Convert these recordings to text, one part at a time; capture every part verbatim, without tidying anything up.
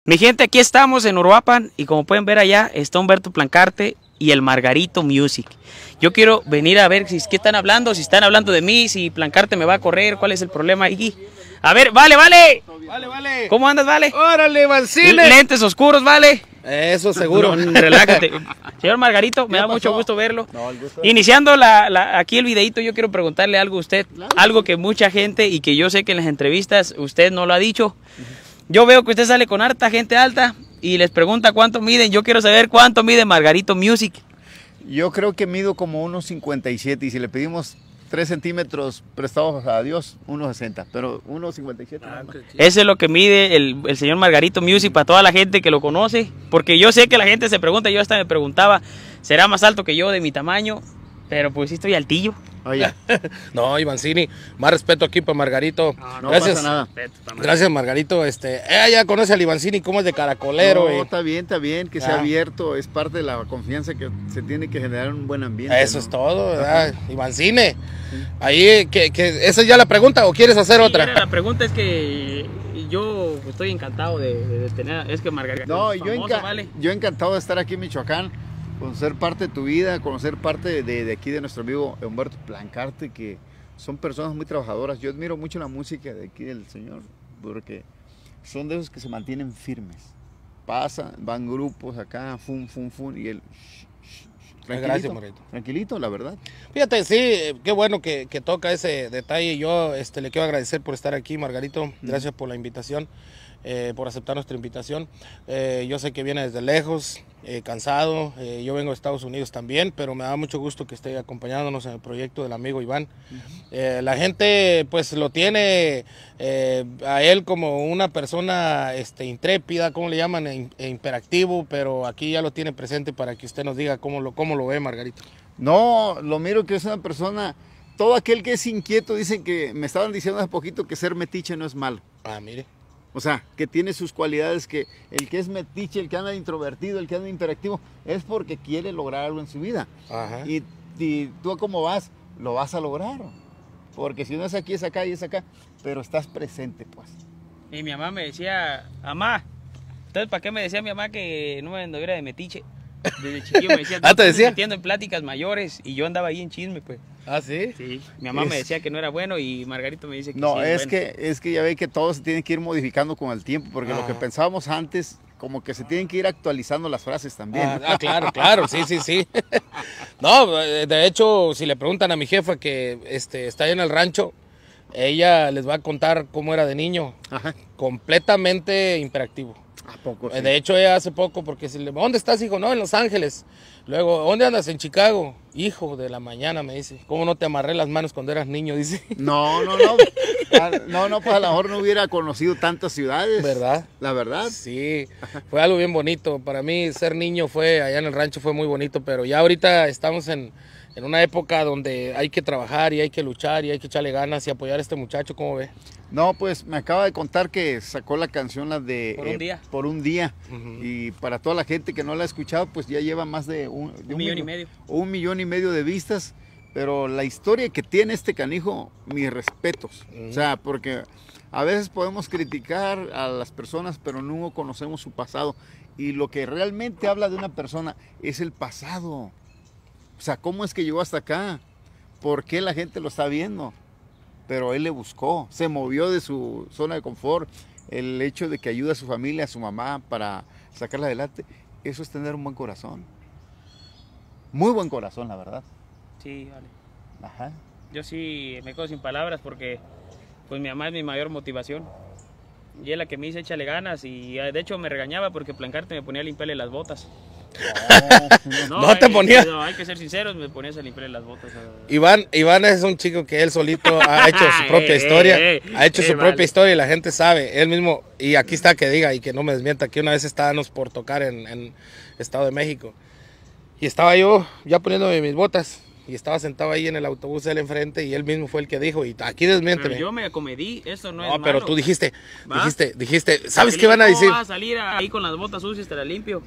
Mi gente, aquí estamos en Uruapan y como pueden ver allá está Humberto Plancarte y el Margarito Music. Yo quiero venir a ver si qué están hablando, si están hablando de mí, si Plancarte me va a correr, cuál es el problema aquí. A ver, vale, vale. Vale, vale. ¿Cómo andas, vale? Órale, Mancini. Lentes oscuros, vale. Eso seguro. No, relájate. Señor Margarito, me da pasó? mucho gusto verlo. No, el gusto. Iniciando la, la, aquí el videito, yo quiero preguntarle algo a usted, algo que mucha gente y que yo sé que en las entrevistas usted no lo ha dicho. Yo veo que usted sale con harta gente alta y les pregunta cuánto miden. Yo quiero saber cuánto mide Margarito Music. Yo creo que mido como uno cincuenta y siete y si le pedimos tres centímetros prestados a Dios, uno sesenta, pero uno cincuenta y siete. Ah, Ese es lo que mide el, el señor Margarito Music para toda la gente que lo conoce. Porque yo sé que la gente se pregunta, yo hasta me preguntaba, ¿será más alto que yo de mi tamaño? Pero pues sí estoy altillo. Oye, No, Ivancini, más respeto aquí para Margarito. no, no Gracias. pasa nada. Gracias, Margarito. Este, ella ya conoce al Ivancini, cómo es de caracolero. No, y... está bien, está bien, que sea Ah. abierto, es parte de la confianza que se tiene que generar en un buen ambiente. Eso ¿no? es todo, ¿verdad? Ivancini. Ahí, que, que, ¿esa es ya la pregunta o quieres hacer Sí, otra? era la pregunta es que yo estoy encantado de, de- de tener, es que Margarito No, es yo, famoso, enca- ¿vale? yo encantado de estar aquí en Michoacán, conocer parte de tu vida, conocer parte de, de aquí de nuestro amigo Humberto Plancarte, que son personas muy trabajadoras. Yo admiro mucho la música de aquí del señor, porque son de esos que se mantienen firmes. Pasan, van grupos acá, fum, fum, fum, y él... Gracias, Margarito. Tranquilito, la verdad. Fíjate, sí, qué bueno que, que toca ese detalle. Yo este, le quiero agradecer por estar aquí, Margarito. Gracias por la invitación, eh, por aceptar nuestra invitación. Eh, yo sé que viene desde lejos, eh, cansado. Eh, yo vengo de Estados Unidos también, pero me da mucho gusto que esté acompañándonos en el proyecto del amigo Iván. Eh, la gente pues lo tiene eh, a él como una persona este, intrépida, ¿cómo le llaman? E, e imperactivo, pero aquí ya lo tiene presente para que usted nos diga cómo lo, cómo lo ve, Margarito. No, lo miro que es una persona... Todo aquel que es inquieto, dicen que... Me estaban diciendo hace poquito que ser metiche no es malo. Ah, mire. O sea, que tiene sus cualidades, que el que es metiche, el que anda introvertido, el que anda imperactivo, es porque quiere lograr algo en su vida. Ajá. Y, y tú como vas, lo vas a lograr. Porque si no es aquí, es acá y es acá, pero estás presente, pues. Y mi mamá me decía, mamá, entonces ¿para qué me decía mi mamá que no me anduviera de metiche? Desde chiquillo me decía, ¿Ah, te decía? metiendo en pláticas mayores y yo andaba ahí en chisme, pues. ¿Ah, sí? Sí, mi mamá Es- me decía que no era bueno y Margarito me dice que No, sí es, bueno. que, es que ya ve que todo se tiene que ir modificando con el tiempo, porque lo que Ajá. pensábamos antes, como que se tienen que ir actualizando las frases también. Ah, ah, claro, claro, sí, sí, sí. No, eh, de hecho, si le preguntan a mi jefa que este, está ahí en el rancho, ella les va a contar cómo era de niño, Ajá. completamente imperactivo. ¿A poco Eh, sí? De hecho, ella hace poco, porque si le, ¿dónde estás, hijo? No, en Los Ángeles. Luego, ¿dónde andas? En Chicago. Hijo de la mañana, me dice. ¿Cómo no te amarré las manos cuando eras niño? Dice. No, no, no. Ah, No, no, pues a lo mejor no hubiera conocido tantas ciudades. ¿Verdad? La verdad. Sí, fue algo bien bonito. Para mí ser niño fue, allá en el rancho fue muy bonito, pero ya ahorita estamos en, en una época donde hay que trabajar y hay que luchar y hay que echarle ganas y apoyar a este muchacho, ¿cómo ve? No, pues me acaba de contar que sacó la canción la de Por un día. Por un día. Ujú. Y para toda la gente que no la ha escuchado, pues ya lleva más de un, de Un millón y medio. Un millón y medio de vistas. Pero la historia que tiene este canijo, mis respetos. Mm. O sea, porque a veces podemos criticar a las personas, pero no conocemos su pasado. Y lo que realmente habla de una persona es el pasado. O sea, ¿cómo es que llegó hasta acá? ¿Por qué la gente lo está viendo? Pero él le buscó, se movió de su zona de confort. El hecho de que ayuda a su familia, a su mamá para sacarla adelante, eso es tener un buen corazón. Muy buen corazón, la verdad. Sí, vale. Ajá. Yo sí me quedo sin palabras porque pues mi mamá es mi mayor motivación. Y es la que me dice échale ganas y eh, de hecho me regañaba porque Plancarte me ponía a limpiarle las botas. No te hay- ponía. no, hay que ser sinceros, me ponías a limpiarle las botas. a- Iván, Iván es un chico que él solito ha hecho su propia Eh, historia, eh, eh, ha hecho eh, su vale. propia historia y la gente sabe, él mismo, y aquí está que diga y que no me desmienta, que una vez estábamos por tocar en, en Estado de México y estaba yo ya poniéndome mis botas y estaba sentado ahí en el autobús él enfrente y él mismo fue el que dijo, y aquí desmiénteme. Pero yo me acomedí, eso no, No, es pero malo. tú dijiste, ¿Va? dijiste, dijiste, ¿sabes Porque qué van a ¿cómo decir? vas a salir ahí con las botas sucias, te las limpio?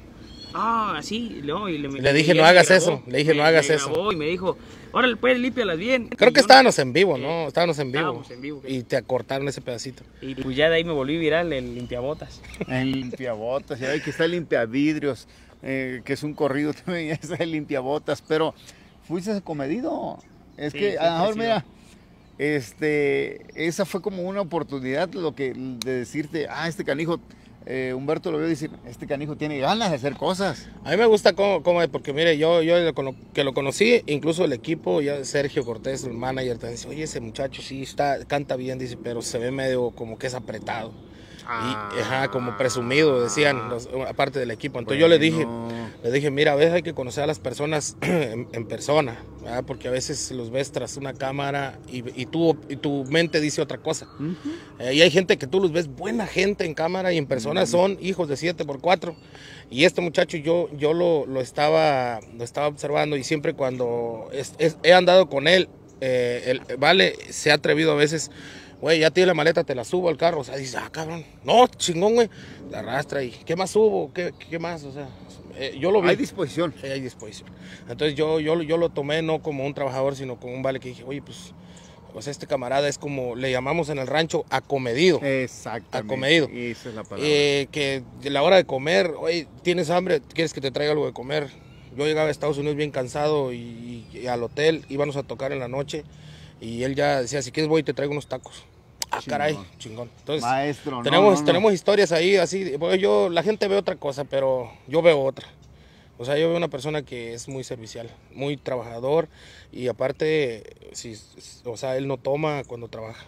Ah, así, no, y le, Le dije, y no él me hagas grabó, eso, le dije, me- no hagas me eso. grabó y me dijo, órale, pues, límpialas bien. Creo Y que yo- estábamos en vivo, eh, ¿no? Estábamos en vivo. estábamos en vivo, Y te acortaron ese pedacito. Y pues ya de ahí me volví viral el limpiabotas. El limpiabotas, ya ve que está el limpiavidrios, eh, que es un corrido también, ya está el limpiabotas, pero fuiste comedido. Es Sí, que, siempre a lo mejor, he sido. mira, este, esa fue como una oportunidad lo que, de decirte, ah, este canijo, eh, Humberto lo vio decir, este canijo tiene ganas de hacer cosas. A mí me gusta cómo, cómo es, porque mire, yo, yo lo cono- que lo conocí, incluso el equipo, ya Sergio Cortés, el manager, también dice, oye, ese muchacho sí está, canta bien, dice, pero se ve medio como que es apretado. Y, ajá, como presumido, decían, los- aparte del equipo. Entonces yo le dije, Bueno. le dije, mira, a veces hay que conocer a las personas en, en persona, ¿verdad? Porque a veces los ves tras una cámara y, y, tu, y tu mente dice otra cosa. Eh, y hay gente que tú los ves buena gente en cámara y en persona son hijos de siete por cuatro. Y este muchacho yo, yo lo, lo, estaba, lo estaba observando y siempre cuando es, es, he andado con él, eh, el, Vale se ha atrevido a veces, güey, ya tiene la maleta, te la subo al carro. O sea, dices, ah, cabrón, no, chingón, güey. La arrastra y, ¿qué más subo? ¿Qué, qué más? O sea, eh, yo lo vi. Hay disposición. Eh, hay disposición. Entonces yo, yo, yo lo tomé no como un trabajador, sino como un Vale que dije, oye, pues, pues este camarada es como, le llamamos en el rancho, acomedido. Exactamente. Acomedido. Esa es la palabra. Eh, que a la hora de comer, oye, ¿tienes hambre? ¿Quieres que te traiga algo de comer? Yo llegaba a Estados Unidos bien cansado y, y al hotel, íbamos a tocar en la noche y él ya decía, si quieres voy y te traigo unos tacos. Ah, Chingón. caray, chingón. Entonces, Maestro, no, tenemos, no, no. tenemos historias ahí, así, pues yo, la gente ve otra cosa, pero yo veo otra. O sea, yo veo una persona que es muy servicial, muy trabajador y aparte, si, o sea, él no toma cuando trabaja.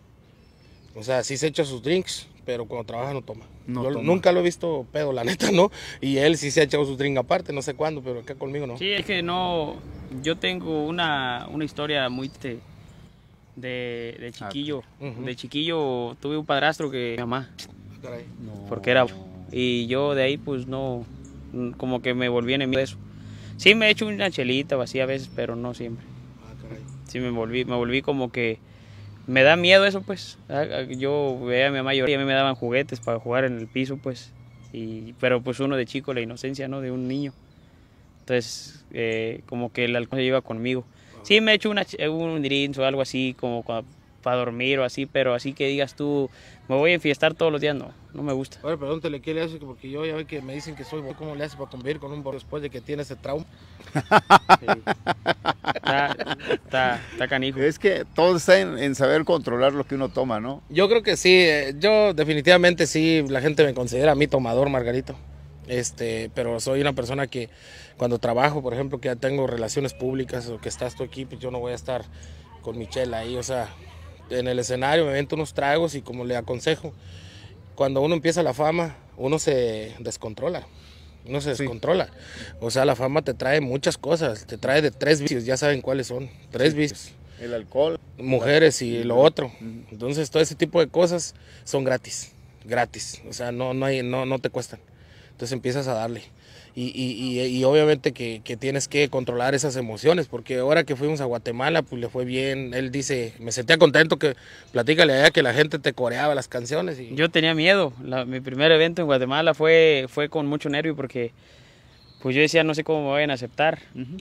O sea, sí se echa sus drinks, pero cuando trabaja no toma. No Yo toma. nunca lo he visto pedo, la neta, ¿no? Y él sí se ha echado sus drinks aparte, no sé cuándo, pero acá conmigo no. Sí, es que no, yo tengo una, una historia muy de, de, de chiquillo. Ujú. De chiquillo tuve un padrastro que mi mamá, Caray. No. porque era, y yo de ahí pues no, como que me volví enemigo de eso. Sí me he hecho una chelita o así a veces, pero no siempre. Ah, caray. Sí me volví, me volví como que me da miedo eso, pues. Ah, ah, Yo veía a mi mamá llorar y a mí me daban juguetes para jugar en el piso, pues. Y, pero pues uno de chico, la inocencia, ¿no? De un niño. Entonces, eh, como que el alcohol se lleva conmigo. Sí me he hecho una, ch- un drinks o algo así, como para dormir o así, pero así que digas tú, me voy a enfiestar todos los días, no, no me gusta. Ahora pregúntale qué le hace, porque yo ya ve que me dicen que soy, ¿cómo le hace para convivir con un borracho después de que tiene ese trauma? Sí. Está, está, está canijo. Es que todo está en, en saber controlar lo que uno toma, ¿no? Yo creo que sí, eh, yo definitivamente sí, la gente me considera a mí tomador, Margarito. Este, pero soy una persona que cuando trabajo, por ejemplo, que ya tengo relaciones públicas o que estás tu equipo, yo no voy a estar con mi chela ahí, o sea, en el escenario me vento unos tragos y como le aconsejo, cuando uno empieza la fama, uno se descontrola. Uno se Sí. descontrola. O sea, la fama te trae muchas cosas, te trae de tres vicios, ya saben cuáles son, tres vicios. El alcohol. Mujeres y lo otro. Entonces, todo ese tipo de cosas son gratis, gratis. O sea, no, no, hay, no, no te cuestan. Entonces empiezas a darle. Y, y, y, y obviamente que, que tienes que controlar esas emociones, porque ahora que fuimos a Guatemala, pues le fue bien. Él dice, me sentía contento, que platícale allá que la gente te coreaba las canciones. Y... Yo tenía miedo. La- mi primer evento en Guatemala fue, fue con mucho nervio porque pues yo decía no sé cómo me vayan a aceptar. Ujú.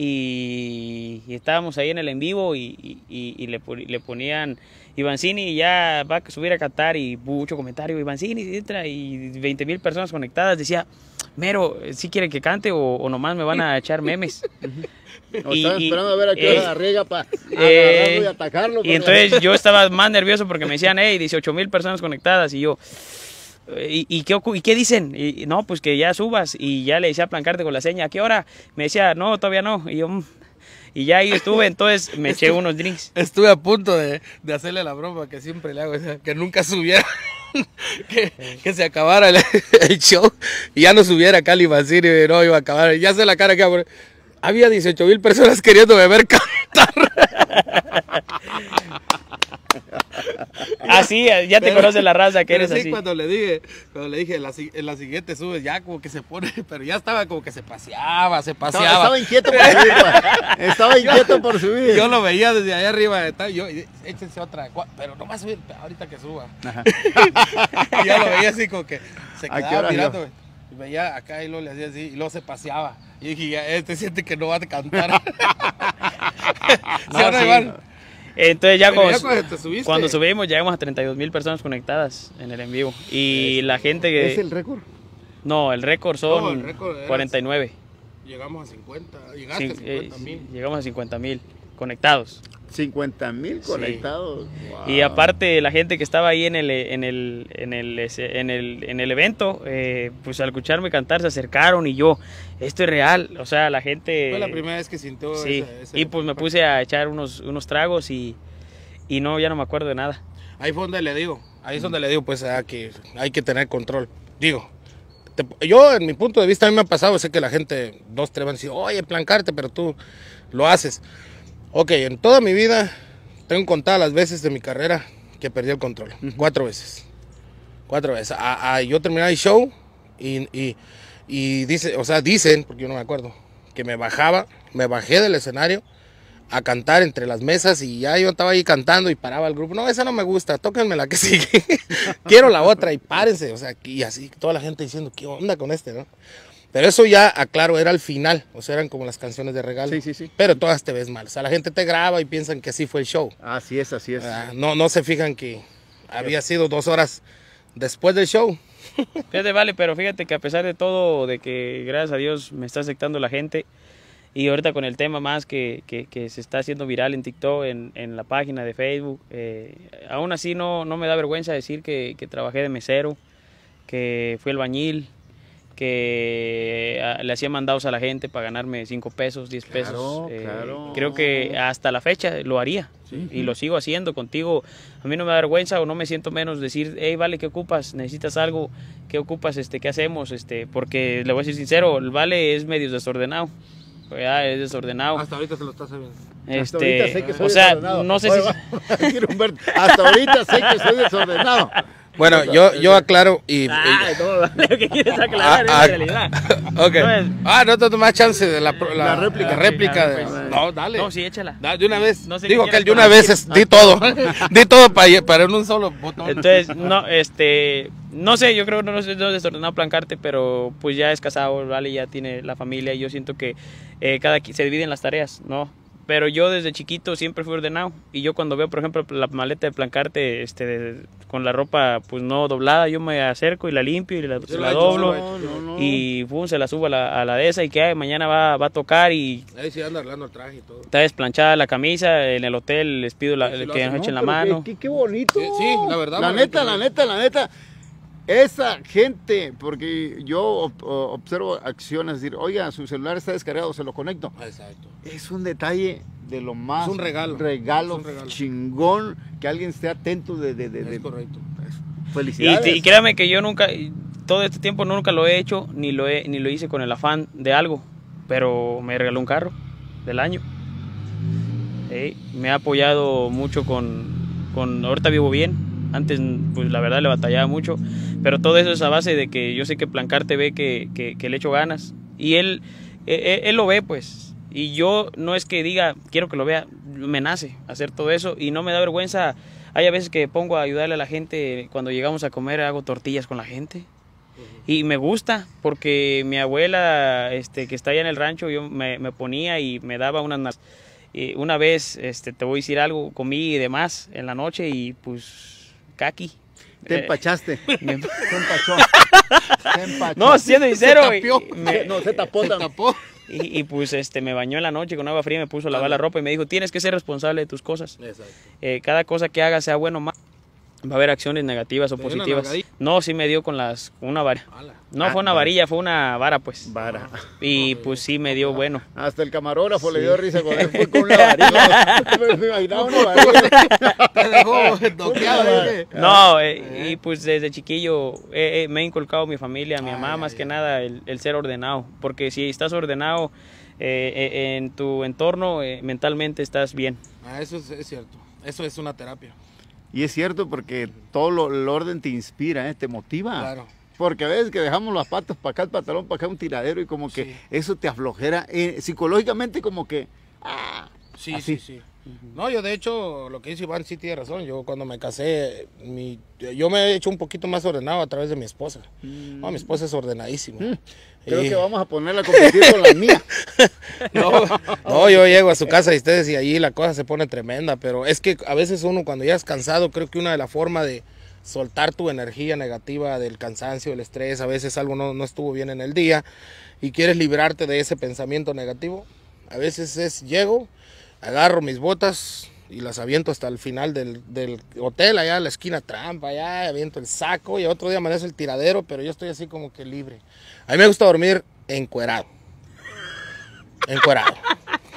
y, y estábamos ahí en el en vivo y, y- y- y le, pon- le ponían Ivancini ya va a subir a cantar y mucho comentario, Ivancini entra y veinte mil personas conectadas. Decía, Mero, ¿sí quiere que cante o, o nomás me van a echar memes? O Y- están y- esperando a ver a qué eh, hora arriesga para eh, agarrarlo y atacarlo. Y entonces yo estaba más nervioso porque me decían, hey, dieciocho mil personas conectadas. Y yo, ¿y, y, qué, ocu- ¿y qué dicen? Y, no, pues que ya subas. Y ya le decía a Plancarte con la seña, ¿a qué hora? Me decía, no, todavía no. Y yo, "Mm". Y ya ahí estuve, entonces me eché unos drinks. Estuve a punto de, de hacerle la broma que siempre le hago, o sea, que nunca subiera, que, que se acabara el, el show y ya no subiera Cali Basiri, no iba a acabar. Ya sé la cara que hago. Había dieciocho mil personas queriendo ver cantar. Así, ya te Pero- conoce la raza que pero eres sí, así. cuando le dije, cuando le dije, en la, si- en la siguiente subes, ya como que se pone, pero ya estaba como que se paseaba, se Estaba, paseaba. estaba inquieto por subir. pa. Estaba inquieto por subir. Yo lo veía desde allá arriba, estaba yo, y, échense otra, cua- pero no va a subir ahorita que suba. Ajá. Y yo lo veía así como que se ¿A qué quedaba hora mirando, yo? güey. Y veía acá y luego le hacía así, y luego se paseaba. Y dije, ya, este siente que no va a cantar. No, ¿Sí o no, sí. Iván? Entonces ya Pero cuando, ya cuando te subiste. cuando subimos llegamos a treinta y dos mil personas conectadas en el en vivo. Y la gente que... ¿Es el récord? No, el récord son No, el récord era- cuarenta y nueve. Llegamos a cincuenta, llegaste a Cin- eh, cincuenta mil. llegamos a cincuenta mil conectados. cincuenta mil Sí. conectados. Wow. Y aparte la gente que estaba ahí en el, en el, en el, ese- en el, en el evento, eh, pues al escucharme cantar se acercaron y yo, esto es real, o sea, la gente... Fue la primera vez que sintió Sí, ese, ese- y pues me puse a echar unos, unos tragos y, y no, ya no me acuerdo de nada. Ahí fue donde le digo, ahí es donde le digo pues a que hay que tener control. Digo, te- yo en mi punto de vista a mí me ha pasado, sé que la gente, dos, tres van a decir, oye, plancarte, pero tú lo haces. Ok, en toda mi vida, tengo contadas las veces de mi carrera que perdí el control, cuatro veces. Cuatro veces. A, a, yo terminé el show y, y, y dice, o sea, dicen, porque yo no me acuerdo, que me bajaba, me bajé del escenario a cantar entre las mesas y ya yo estaba ahí cantando y paraba el grupo. No, esa no me gusta, tóquenme la que sigue. Quiero la otra y párense. O sea, y así toda la gente diciendo, ¿qué onda con este, no? Pero eso ya, aclaro, era al final. O sea, eran como las canciones de regalo. Sí, sí, sí. Pero todas te ves mal. O sea, la gente te graba y piensan que así fue el show. Así es, así es. Ah, no, no se fijan que había sido dos horas después del show. Fíjate, vale, pero fíjate que a pesar de todo, de que gracias a Dios me está aceptando la gente, y ahorita con el tema más que, que, que se está haciendo viral en TikTok, en, en la página de Facebook, eh, aún así no, no me da vergüenza decir que, que trabajé de mesero, que fui albañil, que ah, le hacía mandados a la gente para ganarme cinco pesos, diez pesos. Claro, Eh, claro. Creo que hasta la fecha lo haría y lo sigo haciendo contigo. A mí no me da vergüenza o no me siento menos decir, hey, vale, ¿qué ocupas? ¿Necesitas algo? ¿Qué ocupas? Este, ¿qué hacemos? Este, porque le voy a decir sincero, el vale es medio desordenado. Ya es desordenado. Hasta ahorita se lo estás sabiendo. Hasta ahorita sé Este, que soy o sea, desordenado. no sé Oye, si va- quiero Humberto, hasta ahorita sé que soy desordenado. Bueno, yo, yo aclaro y... y- Ay, no, vale, lo que quieres aclarar Ah, es la realidad. ok. No es- Ah, no te más chance de la, pro- la, La réplica. la réplica. de- Ah, pues. no, dale. No, sí, échala. Da- de una vez. No sé Digo qué que el de quieras una para vez es, di todo. Di todo para, para en un solo botón. Entonces, no, este, no sé, yo creo que no es no es desordenado plancarte, pero pues ya es casado, vale, ya tiene la familia y yo siento que eh, cada qui- se dividen las tareas, ¿no? Pero yo desde chiquito siempre fui ordenado y yo cuando veo, por ejemplo, la maleta de plancarte este, de- con la ropa pues no doblada, yo me acerco y la limpio y la, se lo la he hecho, doblo yo lo he hecho. No, no. y pum, se la subo a la, a la de esa y que ay, mañana va, va a tocar y Ahí sí anda arreglando el traje y todo. está desplanchada la camisa, en el hotel les pido la- Sí, sí lo que hacen, nos echen No, la pero mano. Qué, qué- qué bonito. Sí, sí, la verdad, La Margarito. neta, la neta, la neta. Esa gente, porque yo ob- observo acciones, decir, oiga, su celular está descargado, se lo conecto. Exacto. Es un detalle de lo más Es un regalo. regalo, Es un regalo. chingón, que alguien esté atento de, de, de- de- Es correcto. Y, felicidades. y créame que yo nunca, todo este tiempo nunca lo he hecho, ni lo, he, ni lo hice con el afán de algo, pero me regaló un carro del año. Sí, me ha apoyado mucho con, con, ahorita vivo bien, antes pues la verdad le batallaba mucho, pero todo eso es a base de que yo sé que Plancarte ve que, que, que le echo ganas y él, él, él lo ve pues, y yo no es que diga, quiero que lo vea, me nace hacer todo eso y no me da vergüenza. Hay a veces que pongo a ayudarle a la gente, cuando llegamos a comer hago tortillas con la gente. Y me gusta porque mi abuela, este, que está allá en el rancho, yo me, me ponía y me daba unas... Y una vez, este, te voy a decir algo, comí y demás en la noche y pues, caqui. Te Eh, empachaste. me- Se empachó. Se empachó. No, siendo sincero. Se tapió. y- me- No, se tapó. Se también. tapó. y, y, pues este, me bañó en la noche con agua fría, me puso a lavar la ropa y me dijo, tienes que ser responsable de tus cosas. Exacto. Eh, cada cosa que hagas, sea bueno o malo, va a haber acciones negativas o ¿Te dio una positivas. nalgadilla? No, sí me dio con las con una vara. Ala. No Ah, fue una vara. varilla, fue una vara, pues. Vara. Y pues sí me dio bueno. Hasta el camarógrafo le dio risa cuando él fue con una varilla. Me imaginaba una varilla. Te dejó noqueado, ¿eh? No, eh, y pues desde chiquillo eh, eh, me ha inculcado mi familia, mi Ay, mamá ay, más ay. que nada, el, el ser ordenado. Porque si estás ordenado eh, eh, en tu entorno, eh, mentalmente estás bien. Ah, eso es, es cierto. Eso es una terapia. Y es cierto porque todo lo, el orden te inspira, ¿eh? Te motiva. Claro. Porque a veces que dejamos las patas para acá, el pantalón para acá, un tiradero y como que Sí. eso te aflojera. eh, psicológicamente como que... Ah, Sí, así. sí, sí. No, yo de hecho, lo que dice Iván sí tiene razón. Yo cuando me casé, mi, yo me he hecho un poquito más ordenado a través de mi esposa. Mm. No, mi esposa es ordenadísima. Mm. Creo y... que vamos a ponerla a competir con la mía. No, no, yo llego a su casa de ustedes y allí la cosa se pone tremenda. Pero es que a veces uno cuando ya es cansado, creo que una de las formas de soltar tu energía negativa del cansancio, del estrés, a veces algo no, no estuvo bien en el día y quieres librarte de ese pensamiento negativo. A veces es, llego, agarro mis botas y las aviento hasta el final del, del hotel, allá a la esquina trampa, allá aviento el saco y otro día amanece el tiradero, pero yo estoy así como que libre. A mí me gusta dormir encuerado. Encuerado.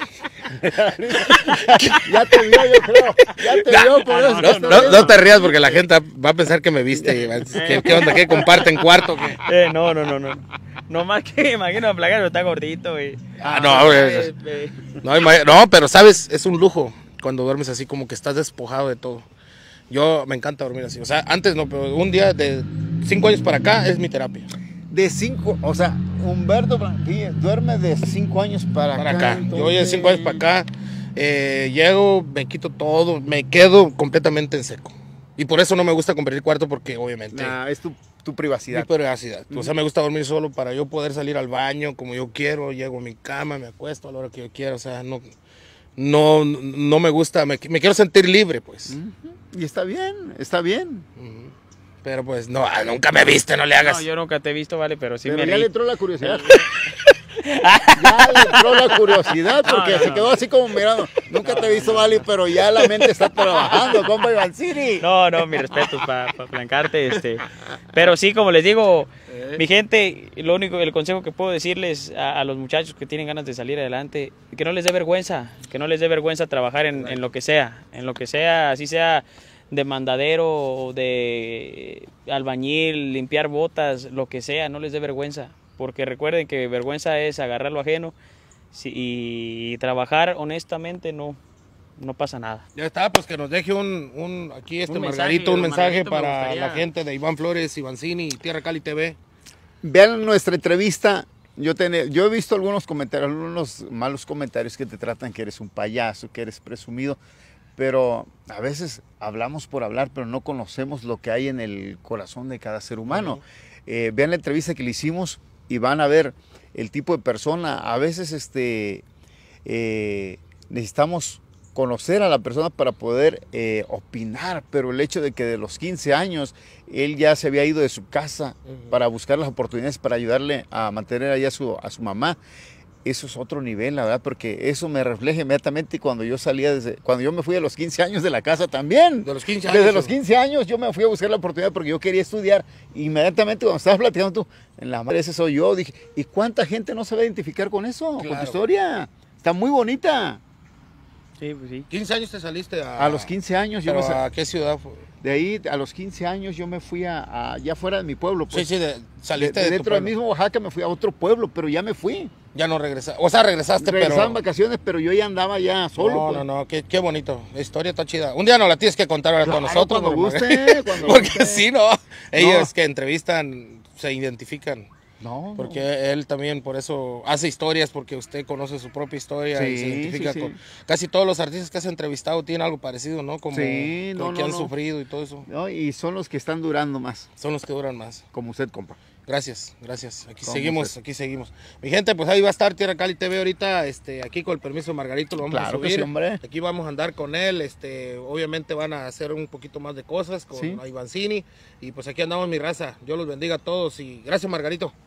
Ya te vio, yo creo. Ya te vio por eso. No, no, no, no te rías porque la gente va a pensar que me viste. Y va a decir, ¿qué, ¿Qué onda? ¿Qué comparten cuarto? ¿Qué? Eh, no, no, no, no. No más que imagino a Plagano está gordito, güey. Ah, no, güey. No, no, pero sabes, es un lujo cuando duermes así como que estás despojado de todo. Yo me encanta dormir así. O sea, antes no, pero un día de cinco años para acá es mi terapia. De cinco, o sea, Humberto Blanquilla duerme de cinco años para, para acá. acá. Entonces... Yo de cinco años para acá, eh, llego, me quito todo, me quedo completamente en seco. Y por eso no me gusta compartir cuarto porque obviamente... Nah, es tu, tu privacidad. Mi privacidad. Uh-huh. O sea, me gusta dormir solo para yo poder salir al baño como yo quiero, llego a mi cama, me acuesto a la hora que yo quiero. O sea, no, no, no me gusta, me, me quiero sentir libre, pues. Uh-huh. Y está bien, está bien. Uh-huh. Pero pues, no, nunca me viste, no le hagas. No, yo nunca te he visto, vale, pero sí pero me ya reí. le entró la curiosidad. Ya le entró la curiosidad porque no, no, se quedó no. así como mirando. Nunca te he visto, vale, pero ya la mente está trabajando, compa Ivancini. No, no, mi respeto para pa Blancarte, este. Pero sí, como les digo, eh. mi gente, lo único, el consejo que puedo decirles a, a los muchachos que tienen ganas de salir adelante, que no les dé vergüenza, que no les dé vergüenza trabajar en, en lo que sea, en lo que sea, así sea de mandadero, de albañil, limpiar botas, lo que sea, no les dé vergüenza, porque recuerden que vergüenza es agarrar lo ajeno y, y trabajar honestamente no, no pasa nada. Ya está, pues que nos deje un, un aquí este un Margarito, mensaje, un mensaje Margarito para la gente de Iván Flores, Ivancini y Tierra Cali T V. Vean nuestra entrevista. Yo, ten, yo he visto algunos comentarios, algunos malos comentarios que te tratan que eres un payaso, que eres presumido. Pero a veces hablamos por hablar, pero no conocemos lo que hay en el corazón de cada ser humano. Uh-huh. eh, vean la entrevista que le hicimos y van a ver el tipo de persona. A veces este, eh, necesitamos conocer a la persona para poder eh, opinar, pero el hecho de que de los quince años él ya se había ido de su casa uh-huh. para buscar las oportunidades para ayudarle a mantener allá a su, a su mamá. Eso es otro nivel, la verdad, porque eso me refleja inmediatamente cuando yo salía desde, cuando yo me fui a los quince años de la casa también. De los quince años. Desde los quince años yo me fui a buscar la oportunidad porque yo quería estudiar. Inmediatamente cuando estabas platicando tú, en la madre ese soy yo, dije, ¿y cuánta gente no se va a identificar con eso? Claro. Con tu historia. Está muy bonita. Sí, pues sí. quince años te saliste a... A los quince años. Yo ¿Pero me a qué ciudad fue? De ahí, a los quince años, yo me fui a, a ya fuera de mi pueblo. Pues. Sí, sí, de, saliste de, de de dentro del mismo Oaxaca me fui a otro pueblo, pero ya me fui. Ya no regresaste, o sea, regresaste, Regresaba pero... en vacaciones, pero yo ya andaba ya solo. No, pues. no, no, qué, qué bonito, la historia está chida. Un día nos la tienes que contar ahora claro, con nosotros. Cuando guste, cuando Porque guste. sí, ¿no? Ellos no. que entrevistan se identifican. No. Porque no. él también por eso hace historias, porque usted conoce su propia historia sí, y se identifica sí, sí. con... Casi todos los artistas que has entrevistado tienen algo parecido, ¿no? Como sí, no, lo que no, han no. sufrido y todo eso. No, y son los que están durando más. Son los que duran más. Como usted, compa. Gracias, gracias. Aquí ¿Cómo seguimos, usted? aquí seguimos. Mi gente, pues ahí va a estar Tierra Cali T V ahorita, este, aquí con el permiso de Margarito lo vamos claro a subir. Que sí, hombre. Aquí vamos a andar con él, este, obviamente van a hacer un poquito más de cosas con ¿sí? Ivancini y pues aquí andamos mi raza. Dios los bendiga a todos y gracias Margarito.